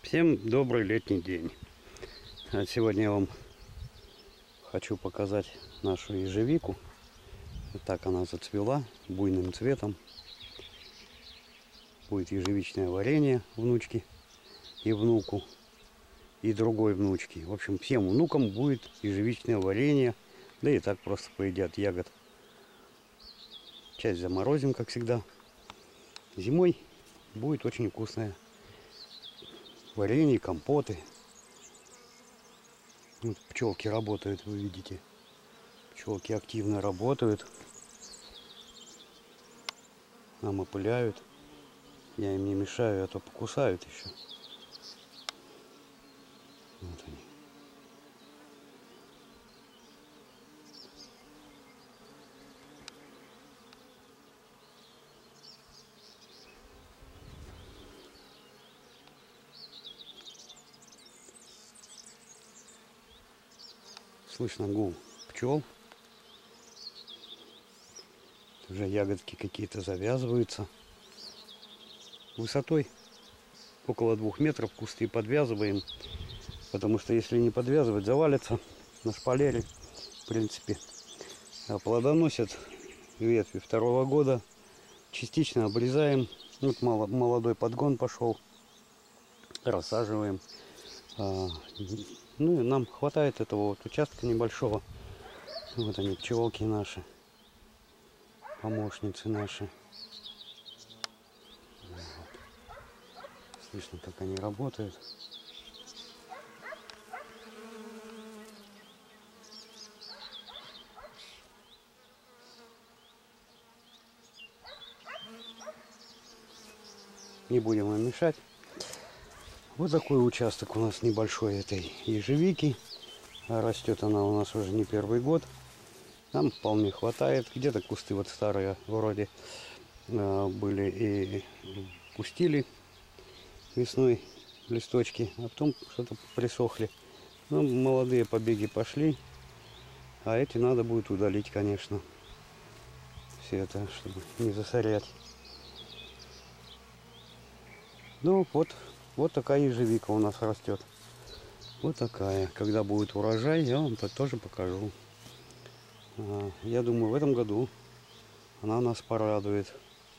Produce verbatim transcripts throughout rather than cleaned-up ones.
Всем добрый летний день. Сегодня я вам хочу показать нашу ежевику. Вот так она зацвела буйным цветом. Будет ежевичное варенье внучки и внуку, и другой внучки. В общем, всем внукам будет ежевичное варенье. Да и так просто поедят ягод. Часть заморозим, как всегда. Зимой будет очень вкусное варенье, компоты. Вот пчелки работают, вы видите. Пчелки активно работают. Нам опыляют. Я им не мешаю, а то покусают еще. Вот они. Слышно гул пчел. Уже ягодки какие-то завязываются. Высотой около двух метров кусты подвязываем. Потому что если не подвязывать, завалятся на шпалере. В принципе, а плодоносят ветви второго года. Частично обрезаем. Вот молодой подгон пошел. Рассаживаем. Ну и нам хватает этого вот участка небольшого. Вот они, пчелки наши, помощницы наши. Вот. Слышно, как они работают. Не будем им мешать. Вот такой участок у нас небольшой этой ежевики. Растет она у нас уже не первый год. Нам вполне хватает. Где-то кусты вот старые вроде э, были и пустили весной листочки, а потом что-то присохли. Ну, молодые побеги пошли, а эти надо будет удалить, конечно. Все это, чтобы не засорять. Ну вот. Вот такая ежевика у нас растет. Вот такая. Когда будет урожай, я вам это тоже покажу. Я думаю, в этом году она нас порадует.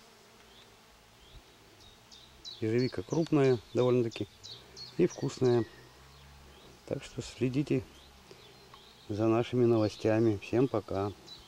Ежевика крупная довольно-таки и вкусная. Так что следите за нашими новостями. Всем пока.